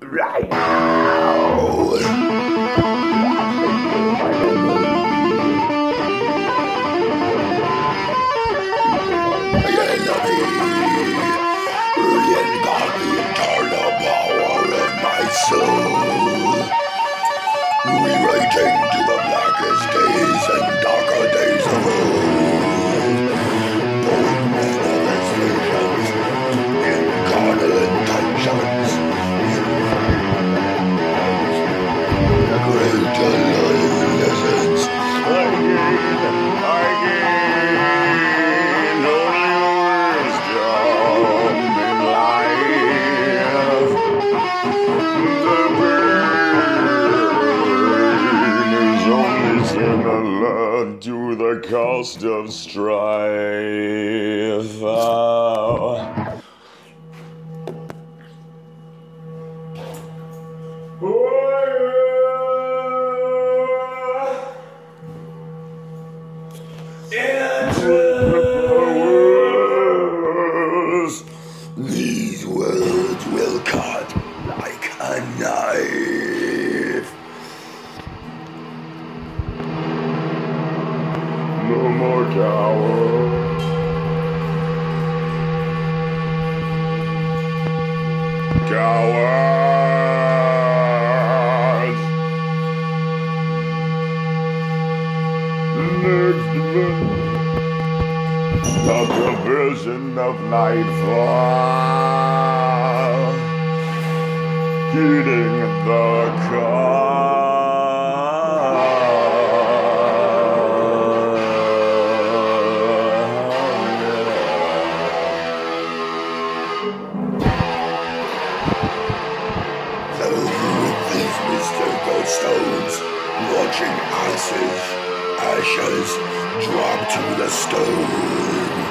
right now. Soul, rewriting to the blackest days and darker days of old. Born with all its visions, incarnate intentions, the great alone lessons. To the cost of strife. Oh. These words will cut like a knife. No more cowards. Cowards. Next of the vision of nightfall, heeding the call. Stones, watching ashes drop to the stone.